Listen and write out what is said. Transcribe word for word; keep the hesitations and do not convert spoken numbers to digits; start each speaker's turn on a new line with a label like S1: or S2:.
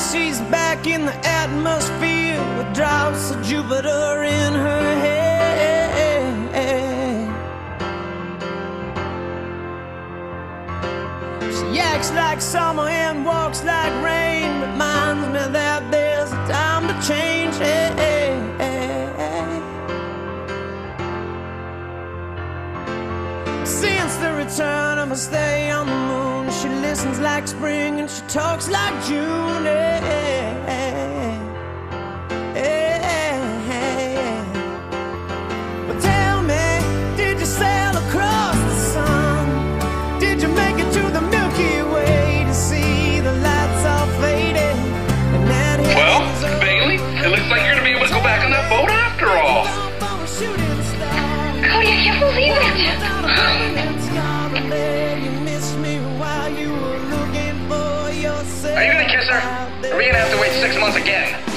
S1: she's back in the atmosphere with drops of Jupiter in her head. She acts like summer and walks like rain, reminds me that there's a time to change. Since the return of her stay on the moon, she listens like spring and she talks like June. But tell me, did you sail across the sun? Did you make it to the Milky Way to see the lights all faded? And that
S2: well, Bailey, it looks like you're gonna be able to go back on that boat after all.
S3: Cody, I can't believe it.
S2: Are you gonna kiss her? Or are we gonna have to wait six months again?